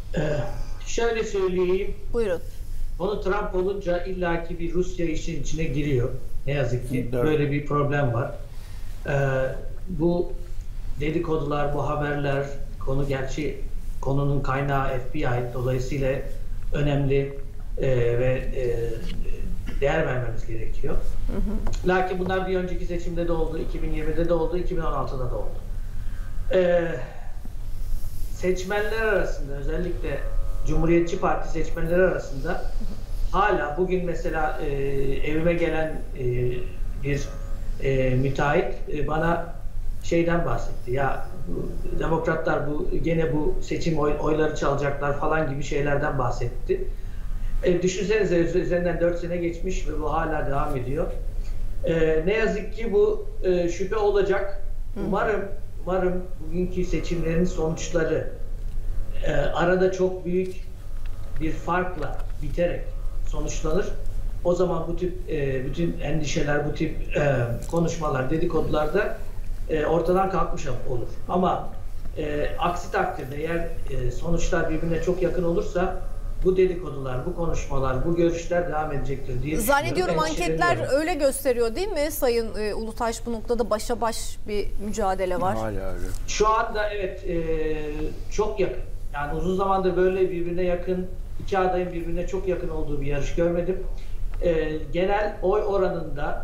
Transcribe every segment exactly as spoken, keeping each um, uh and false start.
Ee, şöyle söyleyeyim. Buyurun. Onu Trump olunca illaki bir Rusya işin içine giriyor. Ne yazık ki Evet. böyle bir problem var. Ee, bu dedikodular, bu haberler, konu gerçi konunun kaynağı F B I, dolayısıyla önemli e, ve e, değer vermemiz gerekiyor. Hı hı. Lakin bunlar bir önceki seçimde de oldu, iki bin yirmide de oldu, iki bin on altıda da oldu. Ee, seçmenler arasında, özellikle Cumhuriyetçi Parti seçmenleri arasında hala bugün mesela e, evime gelen e, bir e, müteahhit e, bana şeyden bahsetti. Ya bu, demokratlar bu gene bu seçim oy, oyları çalacaklar falan gibi şeylerden bahsetti. E, düşünsenize üzerinden dört sene geçmiş ve bu hala devam ediyor. E, ne yazık ki bu e, şüphe olacak. Umarım umarım bugünkü seçimlerin sonuçları e, arada çok büyük bir farkla biterek sonuçlanır. O zaman bu tip e, bütün endişeler, bu tip e, konuşmalar, dedikodular da e, ortadan kalkmış olur. Ama e, aksi takdirde eğer e, sonuçlar birbirine çok yakın olursa bu dedikodular, bu konuşmalar, bu görüşler devam edecektir diye Zannediyorum düşünüyorum. anketler öyle gösteriyor değil mi Sayın e, Ulutaş, bu noktada başa baş bir mücadele var. Hala öyle. Şu anda evet e, çok yakın. Yani uzun zamandır böyle birbirine yakın, iki adayın birbirine çok yakın olduğu bir yarış görmedim. E, genel oy oranında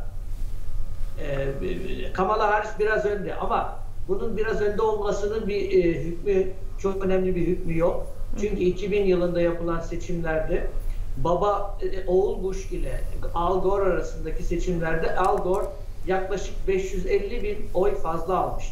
e, Kamala Harris biraz önde ama bunun biraz önde olmasının bir e, hükmü, çok önemli bir hükmü yok. Çünkü iki bin yılında yapılan seçimlerde baba e, oğul Bush ile Al Gore arasındaki seçimlerde Al Gore yaklaşık beş yüz elli bin oy fazla almıştı.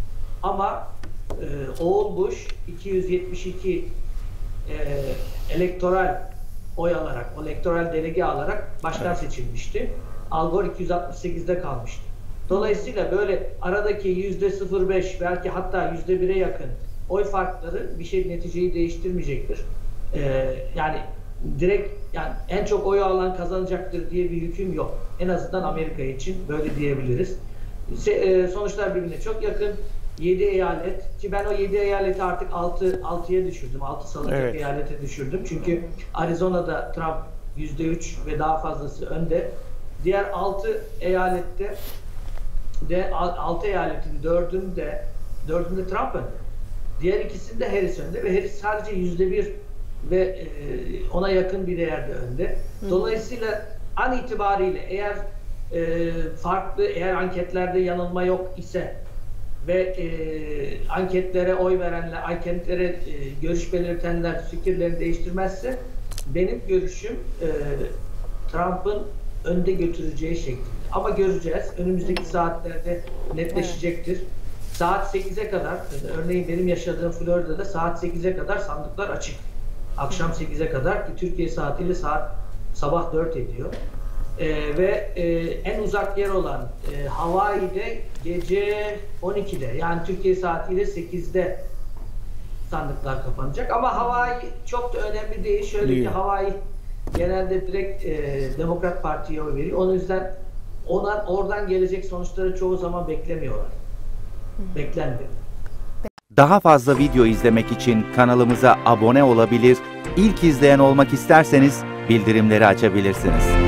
Ama e, oğul Bush iki yüz yetmiş iki e, elektoral oy alarak, elektoral delege alarak başkan evet. seçilmişti. Al Gore iki yüz altmış sekizde kalmıştı. Dolayısıyla böyle aradaki yüzde sıfır virgül beş belki hatta yüzde bire yakın oy farkları bir şey neticeyi değiştirmeyecektir. Ee, yani direkt yani en çok oyu alan kazanacaktır diye bir hüküm yok. En azından Amerika için böyle diyebiliriz. Se, e, sonuçlar birbirine çok yakın. yedi eyalet ki ben o yedi eyaleti artık altı altıya düşürdüm. altı salınacak evet. eyalete düşürdüm. Çünkü Arizona'da Trump yüzde üç ve daha fazlası önde. Diğer altı eyalette de altı eyaletin dördünde dördünde Trump önde. Diğer ikisinde Harris önde ve Harris sadece yüzde bir ve e, ona yakın bir değerde önde. Dolayısıyla an itibariyle eğer e, farklı, eğer anketlerde yanılma yok ise ve e, anketlere oy verenler, anketlere e, görüş belirtenler fikirlerini değiştirmezse benim görüşüm e, Trump'ın önde götüreceği şeklinde. Ama göreceğiz. Önümüzdeki saatlerde netleşecektir. Evet. Saat sekize kadar, örneğin benim yaşadığım Florida'da saat sekize kadar sandıklar açık. Akşam sekize kadar ki Türkiye saatiyle saat sabah dört ediyor. Ee, ve e, en uzak yer olan e, Hawaii'de gece on ikide yani Türkiye saatiyle sekizde sandıklar kapanacak. Ama Hawaii çok da önemli değil. Şöyle ki Hawaii genelde direkt e, Demokrat Parti'ye oy veriyor. Onun yüzden ona, oradan gelecek sonuçları çoğu zaman beklemiyorlar. Beklenmiyor. Daha fazla video izlemek için kanalımıza abone olabilir, ilk izleyen olmak isterseniz bildirimleri açabilirsiniz.